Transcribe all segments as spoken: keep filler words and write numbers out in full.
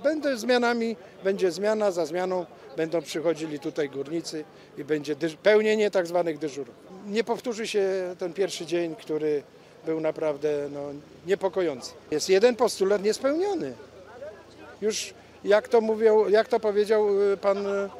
Będą zmianami, będzie zmiana za zmianą, będą przychodzili tutaj górnicy i będzie pełnienie tak zwanych dyżurów. Nie powtórzy się ten pierwszy dzień, który był naprawdę no, niepokojący. Jest jeden postulat niespełniony. Już jak to mówią, jak to powiedział pan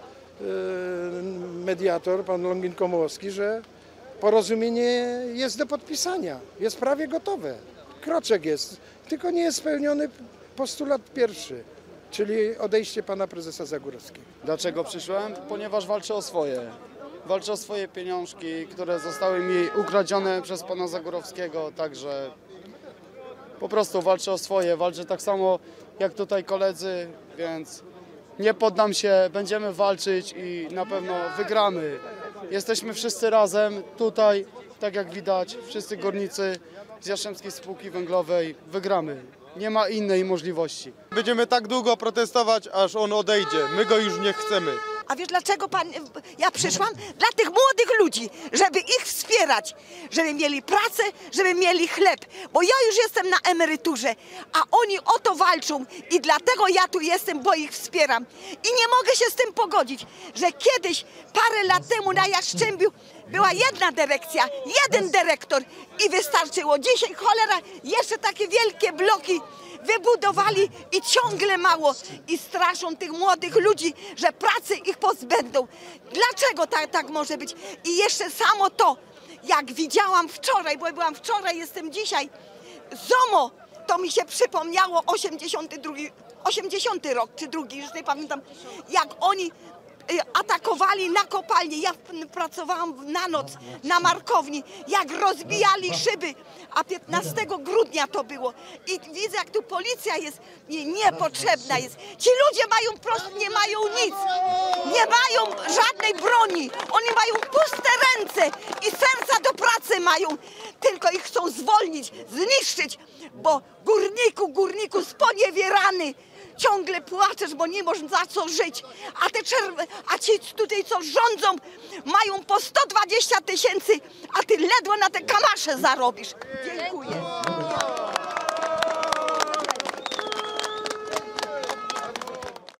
mediator, pan Longin-Komołowski, że porozumienie jest do podpisania, jest prawie gotowe. Kroczek jest, tylko nie jest spełniony postulat pierwszy, czyli odejście pana prezesa Zagórowskiego. Dlaczego przyszłem? Ponieważ walczę o swoje. Walczę o swoje pieniążki, które zostały mi ukradzione przez pana Zagórowskiego, także po prostu walczę o swoje. Walczę tak samo jak tutaj koledzy, więc nie poddam się, będziemy walczyć i na pewno wygramy. Jesteśmy wszyscy razem tutaj, tak jak widać, wszyscy górnicy z Jastrzębskiej Spółki Węglowej, wygramy. Nie ma innej możliwości. Będziemy tak długo protestować, aż on odejdzie. My go już nie chcemy. A wiesz dlaczego pan, ja przyszłam? Dla tych młodych ludzi, żeby ich wspierać, żeby mieli pracę, żeby mieli chleb. Bo ja już jestem na emeryturze, a oni o to walczą i dlatego ja tu jestem, bo ich wspieram. I nie mogę się z tym pogodzić, że kiedyś, parę lat temu na Jastrzębiu była jedna dyrekcja, jeden dyrektor i wystarczyło. Dzisiaj cholera, jeszcze takie wielkie bloki wybudowali i ciągle mało. I straszą tych młodych ludzi, że pracy ich pozbędą. Dlaczego tak, tak może być? I jeszcze samo to, jak widziałam wczoraj, bo byłam wczoraj, jestem dzisiaj, ZOMO, to mi się przypomniało osiemdziesiąty drugi, osiemdziesiąty rok, czy drugi, już nie pamiętam, jak oni atakowali na kopalni. Ja pracowałam na noc na Markowni, jak rozbijali szyby, a piętnastego grudnia to było. I widzę, jak tu policja jest nie, niepotrzebna jest. Ci ludzie mają prosto, nie mają nic, nie mają żadnej broni. Oni mają puste ręce i serca do pracy mają, tylko ich chcą zwolnić, zniszczyć, bo górniku, górniku sponiewierany, ciągle płaczesz, bo nie możesz za co żyć, a, te czerw- a ci tutaj, co rządzą, mają po sto dwadzieścia tysięcy, a ty ledwo na te kamasze zarobisz. Dziękuję.